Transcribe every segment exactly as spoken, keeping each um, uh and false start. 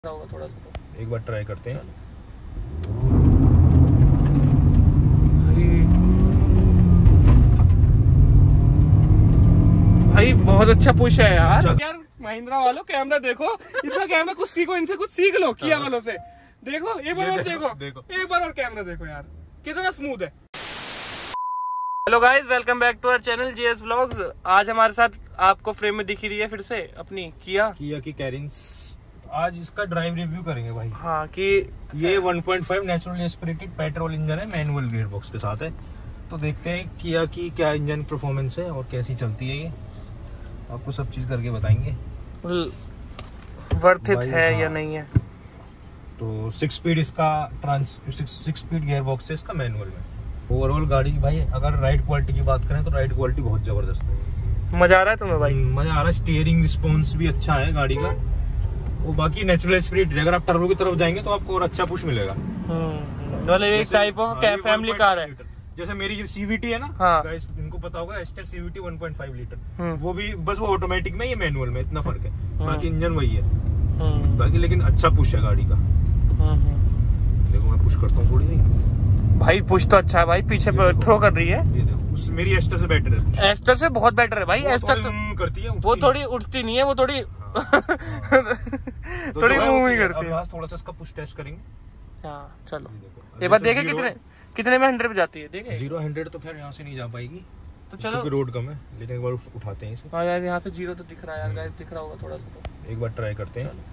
होगा थोड़ा सा तो एक बार ट्राई करते हैं। भाई बहुत अच्छा पुश है यार। यार महिंद्रा वालों कैमरा देखो, इसका कैमरा कुछ सीखो, इनसे कुछ सीख लो किया वालों से। देखो एक बार और देखो, देखो एक बार और कैमरा देखो यार कितना स्मूथ है। Hello guys, welcome back to our channel GS vlogs. आज हमारे साथ आपको फ्रेम में दिख ही रही है फिर से अपनी किया किया की कैरिंग्स। आज इसका ड्राइव रिव्यू करेंगे भाई। हाँ कि ये one point five naturally aspirated petrol engine है, मैनुअल गियर बॉक्स के साथ है। तो देखते हैं किया की क्या इंजन परफॉर्मेंस है और कैसी चलती है। ये आपको सब चीज करके बताएंगे वर्थ इट है या नहीं है। तो सिक्स स्पीड इसका trans six speed gearbox है इसका मैनुअल में। ओवरऑल गाड़ी भाई अगर राइड क्वालिटी की बात करें तो राइड क्वालिटी बहुत जबरदस्त है। मजा आ रहा है तुम्हें भाई? मजा आ रहा है। स्टीयरिंग रिस्पॉन्स भी अच्छा है गाड़ी का। वो बाकी नेचुरल स्पीड, अगर आप टर्बो की तरफ जाएंगे तो आपको और अच्छा पुश मिलेगा। मतलब एक टाइप ऑफ फैमिली कार है। जैसे मेरी सीवीटी है ना, हाँ। गाइस इनको पता होगा, Astor CVT one point five litre, वो भी बस वो ऑटोमेटिक में, ये मैनुअल में, इतना फर्क है। बाकी इंजन वही है बाकी, लेकिन अच्छा पुश है गाड़ी का। देखो मैं पुश करता हूँ थोड़ी सी भाई। पुश तो अच्छा है भाई, पीछे थ्रो कर रही है। ये देखो उस मेरी एस्टर से बेटर है। एस्टर से बहुत बेटर है भाई। एस्टर तो करती है, वो थोड़ी उठती नहीं है, वो थोड़ी थोड़ी मुंह ही करती है। थोड़ा सा इसका पुश टेस्ट करेंगे। हाँ चलो ये बात देखे कितने कितने में हंड्रेड पे जाती है। देखे जीरो हंड्रेड तो खैर यहाँ से नहीं जा पाएगी, तो चलो रोड कम है, लेकिन एक बार उठाते हैं इसे। हाँ यार यहाँ से जीरो तो दिख रहा है यार, गाइस दिख रहा होगा थोड़ा सा तो एक बार ट्राई करते हैं।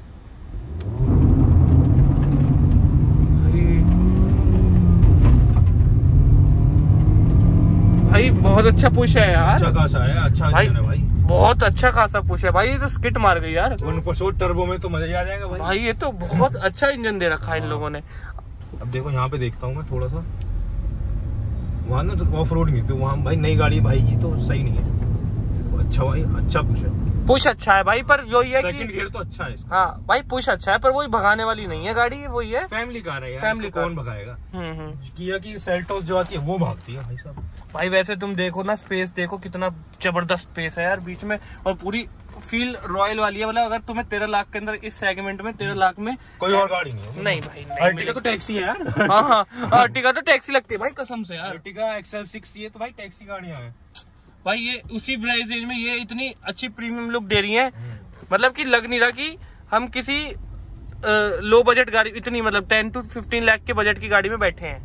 भाई बहुत अच्छा पुश है यार। अच्छा खासा है, अच्छा भाई, है भाई। बहुत अच्छा खासा पुश है भाई। ये तो स्किट मार गई यार। वन परसेंट टर्बो में तो मजा ही आ जाएगा भाई। भाई ये तो बहुत अच्छा इंजन दे रखा है इन लोगों ने। अब देखो यहाँ पे देखता हूँ मैं थोड़ा सा, वहाँ ना तो ऑफ रोड नहीं, तो वहाँ भाई नई गाड़ी भाई की तो सही नहीं है। अच्छा भाई, अच्छा पुश है। पुश अच्छा है भाई, पर वही है कि सेकंड गियर तो अच्छा है इसका। हाँ भाई पुश अच्छा है, पर वही भगाने वाली नहीं है गाड़ी, वही है फैमिली कार है यार। फैमिली कार कौन भगाएगा। हम्म हम्म किया की सेल्टोस जो आती है वो भागती है भाई साहब। भाई वैसे तुम देखो ना, स्पेस देखो कितना जबरदस्त स्पेस है यार बीच में, और पूरी फील रॉयल वाली है। मतलब अगर तुम्हें तेरह लाख के अंदर इस सेगमेंट में तेरह लाख में कोई और गाड़ी नहीं है। नहीं भाई नहीं, अर्टिगा तो टैक्सी है यार। हाँ हाँ अर्टिगा तो टैक्सी लगती है भाई कसम से यार। अर्टिगा एक्सएल सिक्स ये तो भाई टैक्सी गाड़ियां हैं भाई। ये उसी प्राइस रेंज में ये इतनी अच्छी प्रीमियम लुक दे रही है, मतलब कि लग नहीं रहा कि हम किसी लो बजट गाड़ी, इतनी मतलब टेन टू फिफ्टीन लाख के बजट की गाड़ी में बैठे हैं।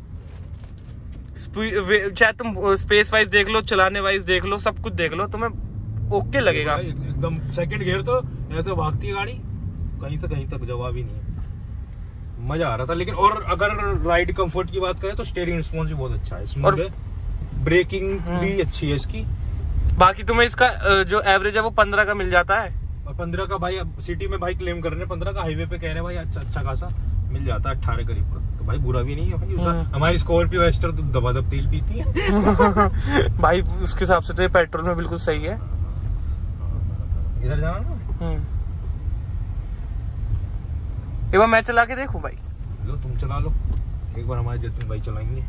चाहे तुम स्पेस वाइज देख लो, चलाने वाइज देख लो, सब कुछ देख लो, तुम्हें ओके लगेगा एकदम। सेकंड गियर तो ऐसे भागती है गाड़ी, कहीं से कहीं तक जवाब ही नहीं है। मजा आ रहा था। लेकिन और अगर राइड कंफर्ट की बात करें तो स्टीयरिंग रिस्पॉन्स भी बहुत अच्छा है, स्मूथ है, ब्रेकिंग भी अच्छी है इसकी। बाकी तुम्हें इसका जो एवरेज है वो पंद्रह का मिल जाता है। पंद्रह का भाई, सिटी में भाई क्लेम कर रहे हैं पंद्रह का, हाईवे पे कह रहे हैं भाई अच्छा अच्छा खासा मिल जाता है अट्ठारह करीब का। तो भाई बुरा भी नहीं है भाई। हमारी स्कॉर्पियो एस्टर तो दबादब तेल पीती है भाई उसके हिसाब से तो ये पेट्रोल में बिल्कुल सही है। इधर जाना ना, एक बार मैं चला के देखूं भाई। लो तुम चला लो एक बार, हमारे जतिन भाई चलाएंगे।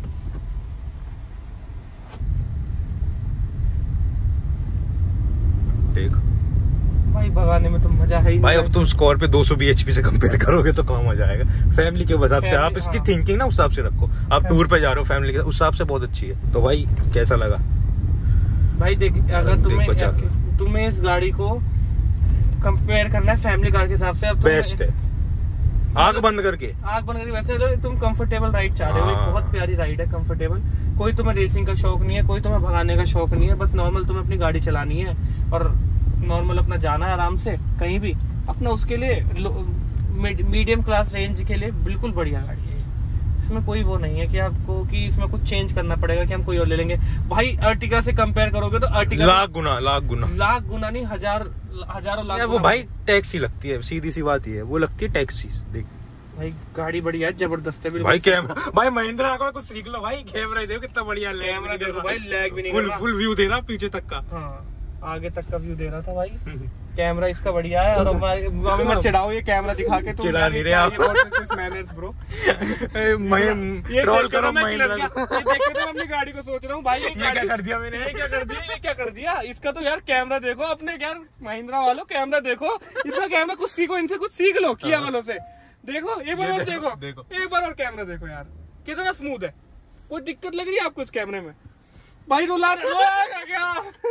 देख भाई भगाने में तो मजा है ही भाई। अब तुम स्कॉर्पियो दो सौ बीएचपी से कंपेयर करोगे तो कहाँ मजा आएगा। फैमिली के हिसाब से आप इसकी थिंकिंग ना उस हिसाब से रखो। आप टूर पे जा रहे हो फैमिली के, उस हिसाब से बहुत अच्छी है। तो भाई कैसा लगा भाई? देख अगर तुम्हें तुम्हें इस गाड़ी को कंपेयर करना है फैमिली कार के हिसाब से, अब बेस्ट है। आग बंद करके आग बंद करके वैसे तुम कंफर्टेबल राइड चाह रहे हो, एक बहुत प्यारी राइड है, कंफर्टेबल। कोई तुम्हें रेसिंग का शौक नहीं है, कोई तुम्हें भगाने का शौक नहीं है, बस नॉर्मल तुम्हें अपनी गाड़ी चलानी है और नॉर्मल अपना जाना है आराम से कहीं भी अपना। उसके लिए मीडियम क्लास रेंज के लिए बिल्कुल बढ़िया गाड़ी है। इसमें कोई वो नहीं है कि आपको कि इसमें कुछ चेंज करना पड़ेगा कि हम कोई और ले लेंगे। भाई अर्टिगा से कंपेयर करोगे तो अर्टिगा लाख गुना लाख गुना लाख गुना नहीं, हजार हजारों लाख। वो भाई टैक्सी लगती है, सीधी सी बात ही है, वो लगती है टैक्सी। देख भाई गाड़ी बढ़िया है, जबरदस्त है भाई। कैमरा भाई महिंद्रा का कुछ सीख लो भाई। कैमरा देखो कितना बढ़िया, कैमरा देखो भाई, लैग भी नहीं, फुल फुल व्यू दे रहा पीछे तक का। हाँ आगे तक का व्यू दे रहा था भाई। कैमरा इसका बढ़िया है। और हमें मत चिढ़ाओ ये कैमरा दिखा के, तुम चिढ़ा नहीं रहे आप। Manners bro. ये ट्रोल करो महिंद्रा को। ये देख के तो अपनी गाड़ी को सोच रहा हूँ भाई, ये क्या कर दिया मैंने, ये क्या कर दिया, ये क्या कर दिया। इसका तो यार कैमरा देखो अपने, यार महिंद्रा वालों कैमरा देखो, इसका कैमरा कुछ सीखो, इनसे कुछ सीख लो किया वालों से। देखो एक बार और देखो, देखो एक बार और कैमरा देखो यार, कितना स्मूथ है। कोई दिक्कत लग रही है आपको इस कैमरे में? भाई रुला रोएगा क्या?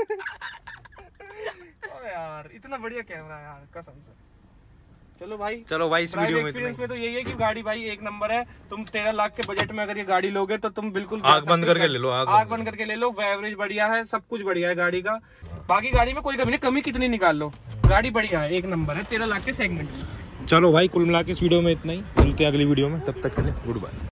ओ यार इतना बढ़िया कैमरा है यार कसम से। चलो भाई, चलो भाई इस वीडियो में एक्सपीरियंस में तो यही है कि गाड़ी भाई एक नंबर है। तुम तेरह लाख के बजट में अगर ये गाड़ी लोगे तो तुम बिल्कुल आग बंद करके ले लो, आग बंद करके ले लो। एवरेज बढ़िया है, सब कुछ बढ़िया है गाड़ी का। बाकी गाड़ी में कोई कमी नहीं, कमी कितनी निकाल लो, गाड़ी बढ़िया है, एक नंबर है तेरह लाख के सेगमेंट में। चलो भाई कुल मिला के इस वीडियो में इतना ही, मिलते हैं अगली वीडियो में, तब तक के लिए गुड बाय।